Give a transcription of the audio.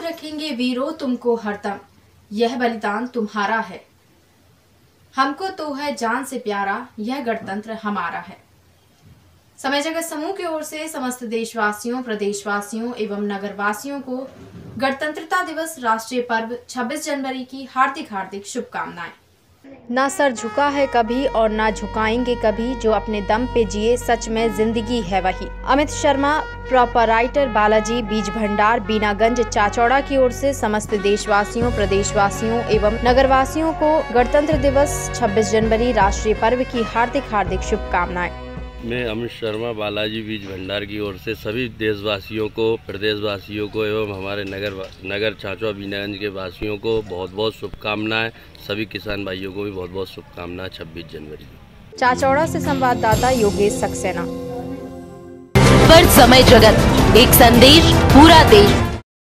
याद रखेंगे वीरों तुमको हरदम, यह बलिदान तुम्हारा है। हमको तो है जान से प्यारा, यह गणतंत्र हमारा है। समय जगत समूह की ओर से समस्त देशवासियों, प्रदेशवासियों एवं नगरवासियों को गणतंत्रता दिवस राष्ट्रीय पर्व 26 जनवरी की हार्दिक हार्दिक शुभकामनाएं। ना सर झुका है कभी और ना झुकाएंगे कभी, जो अपने दम पे जिए सच में जिंदगी है वही। अमित शर्मा, प्रोपराइटर बालाजी बीज भंडार, बीनागंज, चाचौड़ा की ओर से समस्त देशवासियों, प्रदेशवासियों एवं नगरवासियों को गणतंत्र दिवस 26 जनवरी राष्ट्रीय पर्व की हार्दिक हार्दिक शुभकामनाएं। मैं अमित शर्मा बालाजी बीज भंडार की ओर से सभी देशवासियों को, प्रदेशवासियों को एवं हमारे नगर चाचौड़ा बीनागंज के वासियों को बहुत बहुत शुभकामनाएं। सभी किसान भाइयों को भी बहुत बहुत शुभकामनाएं 26 जनवरी। चाचौड़ा से संवाददाता योगेश सक्सेना। पर समय जगत, एक संदेश पूरा देश।